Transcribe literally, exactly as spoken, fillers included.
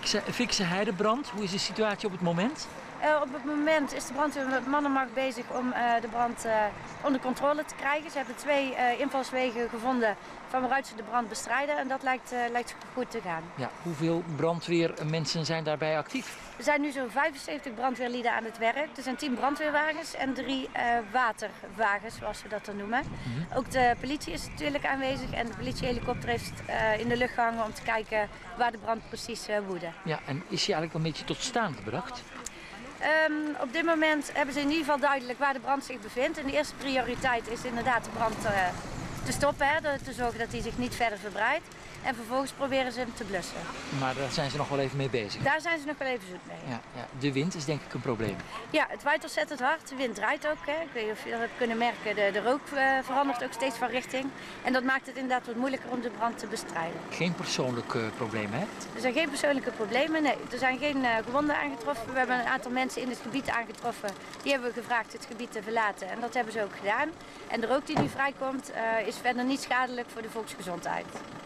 Fikse, fikse heidebrand, hoe is de situatie op het moment? Uh, op het moment is de brandweer met mannenmacht bezig om uh, de brand uh, onder controle te krijgen. Ze hebben twee uh, invalswegen gevonden van waaruit ze de brand bestrijden en dat lijkt, uh, lijkt goed te gaan. Ja, hoeveel brandweermensen zijn daarbij actief? Er zijn nu zo'n vijfenzeventig brandweerlieden aan het werk. Er zijn tien brandweerwagens en drie uh, waterwagens, zoals we dat dan noemen. Mm-hmm. Ook de politie is natuurlijk aanwezig en de politiehelikopter heeft uh, in de lucht gehangen om te kijken waar de brand precies uh, woedde. Ja, en is hij eigenlijk wel een beetje tot staan gebracht? Um, op dit moment hebben ze in ieder geval duidelijk waar de brand zich bevindt. En de eerste prioriteit is inderdaad de brand uh, te stoppen, hè, te zorgen dat hij zich niet verder verbreidt. En vervolgens proberen ze hem te blussen. Maar daar zijn ze nog wel even mee bezig? Daar zijn ze nog wel even zoet mee. Ja, ja. De wind is denk ik een probleem. Ja, het waait ontzettend hard. De wind draait ook. Hè. Ik weet niet of je dat hebt kunnen merken. De, de rook uh, verandert ook steeds van richting. En dat maakt het inderdaad wat moeilijker om de brand te bestrijden. Geen persoonlijke uh, problemen, hè? Er zijn geen persoonlijke problemen, nee. Er zijn geen uh, gewonden aangetroffen. We hebben een aantal mensen in het gebied aangetroffen. Die hebben we gevraagd het gebied te verlaten. En dat hebben ze ook gedaan. En de rook die nu vrijkomt uh, is verder niet schadelijk voor de volksgezondheid.